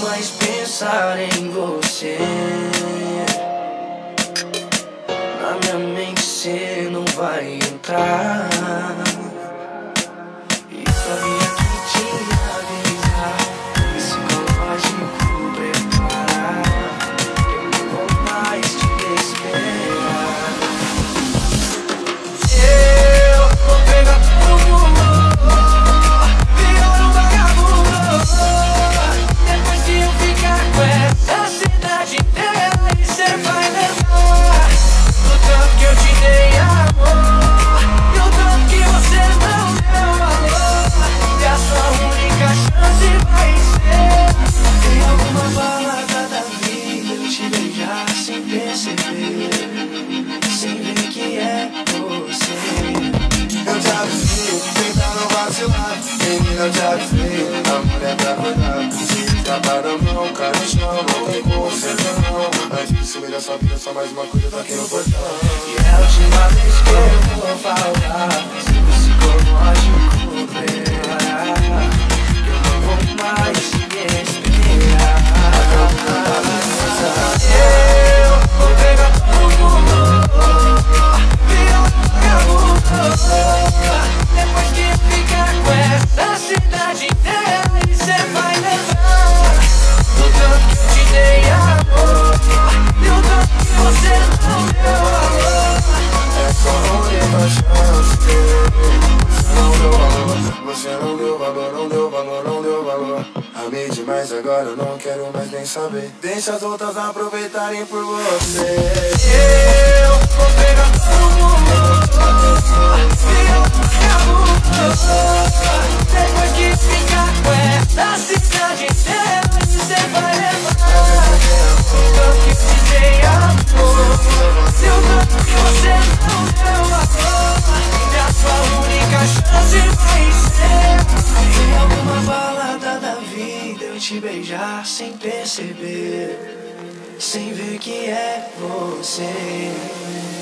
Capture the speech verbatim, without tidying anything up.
mais pensar em você. Na minha mente cê não vai entrar. E pra vir aqui te avisar, psicológico preparar. Eu não vou mais te esperar. Eu vou pegar tudo, virar um vagabundo. Depois que eu ficar com essa cidade inteira, e cê vai levar o tanto que eu te dei amor, e o tanto que você não deu valor. E a sua única chance vai ser em alguma balada da vida eu te beijar sem perceber, sem ver que é você. Eu te avisei, tenta não vacilar. Menina, eu te avisei, a mulher pra cuidar. Se escapar da mão, cai no chão, não tem como ser não. Antes de sumir dessa vida, só mais uma coisa tá aqui no portão. E é a última vez que eu vou falar, se psicológico preparar, que eu não vou mais te esperar. Eu vou pegar tudo, virar um vagabundo. Depois que eu ficar com essa cidade inteira, e cê vai levar o tanto que eu te dei amor, e o tanto que você não deu valor. É só uma chance. Você não deu valor, você não deu valor, não deu valor, não deu valor. Amei demais, agora eu não quero mais nem saber. Deixa as outras aproveitarem por você. Eu vou pegar tudo, virar um vagabundo. Depois que ficar com essa cidade inteira, você vai levar o tanto que te dei amor, e o tanto que você não deu valor. E a sua única chance vai ser em alguma balada da vida eu te beijar sem perceber, sem ver que é você.